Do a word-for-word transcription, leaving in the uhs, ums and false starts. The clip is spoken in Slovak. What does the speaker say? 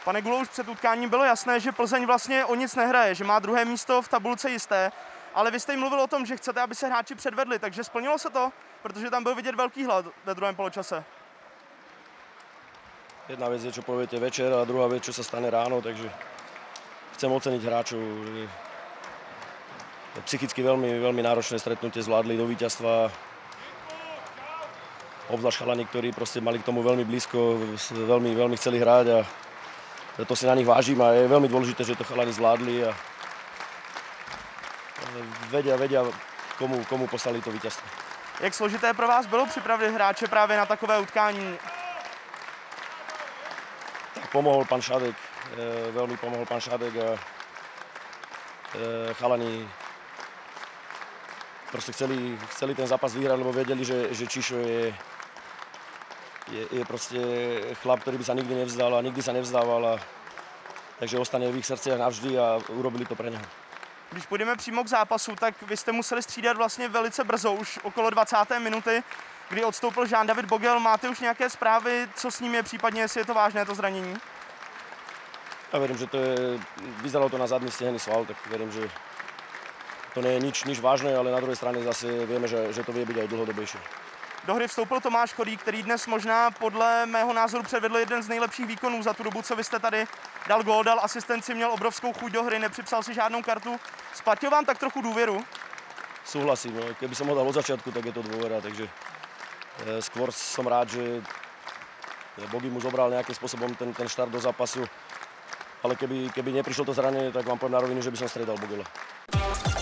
Pane Gulo, už před utkáním bylo jasné, že Plzeň vlastně o nic nehraje, že má druhé místo v tabulce jisté, ale vy jste jim mluvil o tom, že chcete, aby se hráči předvedli, takže splnilo se to, protože tam byl vidět velký hlad ve druhém poločase. Jedna vec je, čo poviete večer, a druhá vec, čo sa stane ráno, takže chcem oceniť hráčov. Psychicky veľmi, veľmi náročné stretnutie zvládli do víťazstva. Obzvlášť chalani, ktorí proste mali k tomu veľmi blízko, veľmi, veľmi chceli hrať a to si na nich vážim a je veľmi dôležité, že to chalani zvládli a vedia, vedia, komu, komu poslali to víťazstvo. Jak složité pro vás bylo připravit hráče právě na takové utkání? Pomohol pán Šadek, veľmi pomohol pán Šadek a chalani proste chceli, chceli ten zápas vyhrať, lebo vedeli, že, že Čišo je, je, je proste chlap, ktorý by sa nikdy nevzdal a nikdy sa nevzdával. A, takže ostane v ich srdciach navždy a urobili to pre neho. Když půjdeme přímo k zápasu, tak vy jste museli střídat vlastně velice brzo, už okolo dvacáté minuty, kdy odstoupil Jean-David Bogel. Máte už nějaké zprávy, co s ním je, případně jestli je to vážné, to zranění? Ja verím, že to je, vyzeralo to na zadný stehenný sval, tak verím, že to nie je nič, nič vážné, ale na druhej strane zase vieme, že, že to vie byť aj dlhodobejšie. Do hry vstoupil Tomáš Chodík, který dnes možná podle mého názoru předvedl jeden z nejlepších výkonů za tu dobu, co vy jste tady. Dal gól, dal asistenci, měl obrovskou chuť do hry, nepřipsal si žádnou kartu. Splatil vám tak trochu důvěru? Súhlasím, no. Keby som ho dal od začiatku, tak je to dôvera, takže e, skôr som rád, že Bogi mu zobral nejakým spôsobom ten, ten štart do zápasu, ale keby, keby neprišlo to zranenie, tak vám poviem na rovinu, že by som striedal Bogela.